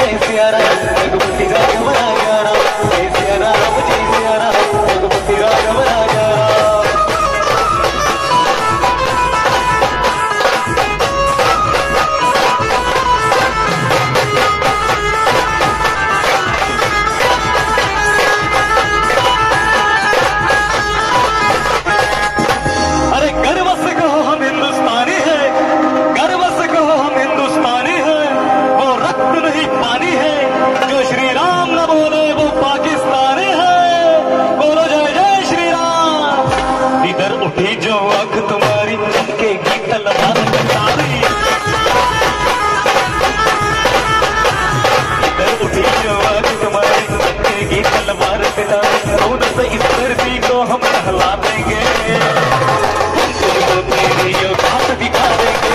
जय सिया राम रघुपति राघव राजा राम, जय सिया राम रघुपति राघव राजा राम। अरे गर्व से कहो हम हिंदुस्तानी है, गर्व से कहो हम हिंदुस्तानी है, वो रक्त नहीं पानी है, जो श्री राम न बोले वो पाकिस्तानी है। बोलो जय जय श्री राम। इधर उठी जो आंख तुम्हारी चमकेगी तलवार कटारी, इधर उठी जो आंख तुम्हारी चमकेगी तलवार कटारी, खून से इस धरती को हम नहला देंगे, तेरी औकात दिखा देंगे।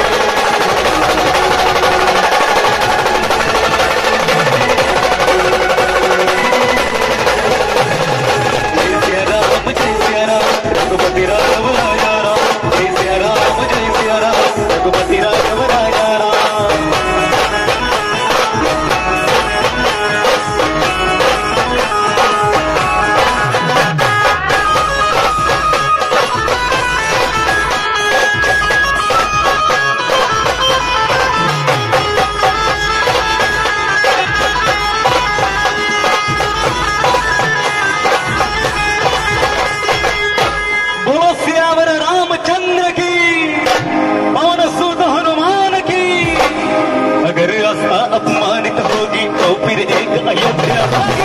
जय सिया राम रघुपति राघव राजा राम, जय सिया राम रघुपति राघव राजा राम। बोलो सियावर रामचंद्र की, पवन सुत हनुमान की। अगर आस्था अपमानित होगी तो फिर एक अयोध्या